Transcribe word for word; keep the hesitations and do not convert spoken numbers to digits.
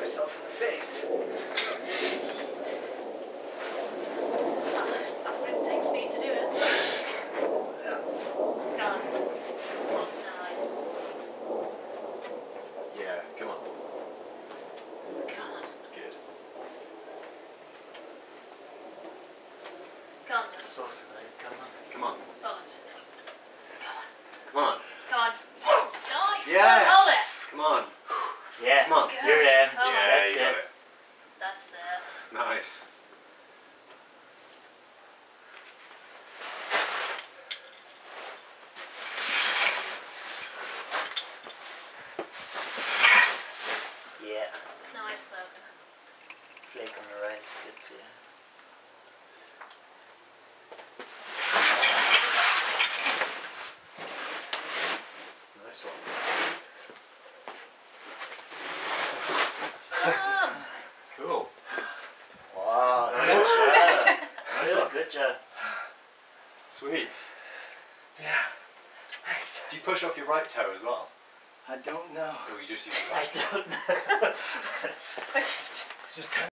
myself in the face. That's what it takes for you to do it. Yeah. Go on. Nice. Yeah, come on. Come on. Good. Come on. Sauce it, mate. Come on. Come on. Solid. Come on. Come on. Nice. Yeah. Go on, hold it. Come on. Yeah. Come on. Good. You're in. Come on. Yeah, That's you got it. it. That's it. Nice. Yeah. Nice, Logan. Flake on the right is good, yeah. Nice one. Sam. Cool. Wow. Nice Good job. Nice Good, one. good job. Sweet. Yeah. Thanks. Do you push off your right toe as well? I don't know. Or you just use your I left? don't know. I just... Just kind